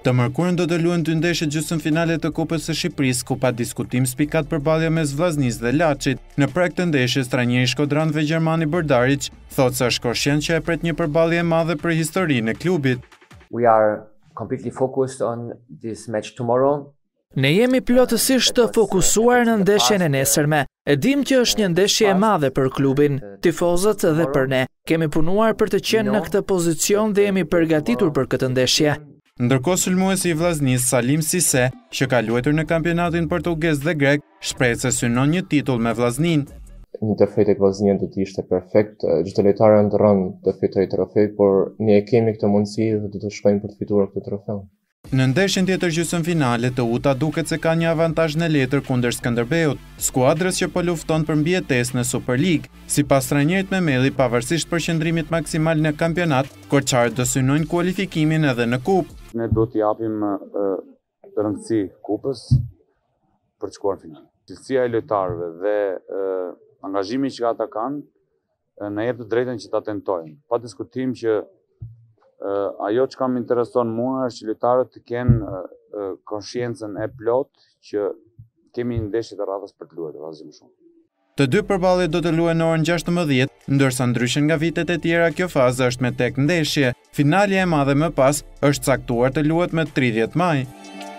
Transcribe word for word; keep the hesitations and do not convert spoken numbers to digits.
Të mërkurën do të luajnë dy ndeshje gjysmëfinale të Kopës së Shqipërisë, ku pa diskutim spikat përballja mes Vllaznisë dhe Laçit. Në prag të ndeshjes, trajneri i shkodranëve Gjermani Bordarić thotë se është koshient që e pret një përballje e madhe për historinë e klubit. We are completely focused on this match tomorrow. Ne jemi plotësisht të fokusuar në ndeshjen e nesërme. E dim që është një ndeshje e madhe për klubin, tifozët dhe për ne. Kemi punuar për të qenë në këtë pozicion dhe jemi përgatitur për këtë ndeshje. Ndërkohë sulmuesi i Vllaznisë Salim Sise, që ka luajtur në kampionatin portugez dhe grek, shpreh se synon një titull me Vllaznin. Një trofej tek Vllaznia do të ishte perfekt. Çdo lojtar ndron të fitojë trofej, por ne e kemi këtë mundësi dhe do të shkojmë për të fituar këtë trofeu. Në ndeshjen tjetër gjysmëfinale, të Uta duket se ka një avantazh në letër kundër Skënderbeut, skuadrës që po lufton për mbijetesë në Super League. Sipas trajnerit Memeli, pavarësisht përqendrimit maksimal në kampionat, koçarët do synojnë kualifikimin edhe në kupë. Ne do t'i japim rëndësi kupës për të shkuar në final. Cilësia e lojtarëve dhe angazhimi që ata kanë na jep të drejtën që ta tentojmë. Pa diskutim që Uh, ajo që kam intereson mua është që lojtarët të kenë uh, konshiencën e plot që kemi një ndeshje të radhës për të luajtur asgjë më shumë. Të dy përballjet do të luhen në orën gjashtëmbëdhjetë, ndërsa ndryshe nga vitet e tjera kjo fazë është me tek ndeshje. Finalja e madhe më pas është caktuar të luhet më tridhjetë maj.